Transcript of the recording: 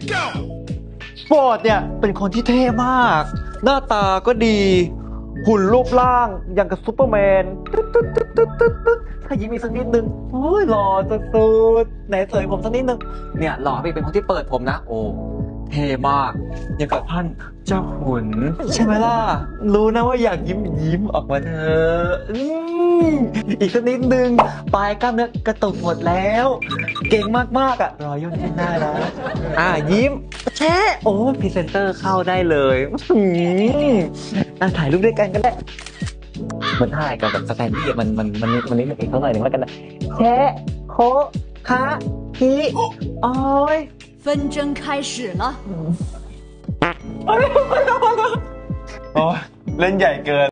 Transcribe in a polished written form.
ฟอร์ดเนี่ยเป็นคนที่เท่มาก หน้าตาก็ดี หุ่นรูปร่างอย่างกับซูเปอร์แมนถ้ายิ้มอีกสักนิดนึงโอ้ยหล่อสุดๆไหนเสยผมสักนิดนึงเนี่ยหล่อไปเป็นคนที่เปิดผมนะโอ้เท่มากอย่างกับท่านเจ้าขุนใช่ไหมล่ะรู้นะว่าอยากยิ้มออกมาเถอะอีกสักนิดนึงปลายกล้ามเนื้อกระตุกหมดแล้ว เก่งมากๆอ่ะรอย่นขึ้นได้นะยิ้มแช่โอ้พรีเซนเตอร์เข้าได้เลยถ่ายรูปด้วยกันก็ได้มันถ่ายกับแบบสแตนดี้มันนิดอีกเท่าไหร่หนึ่งแล้วกันนะแช่โคคะฮีโอ้ย纷争开始了。 โอ้ยเล่นใหญ่เกิน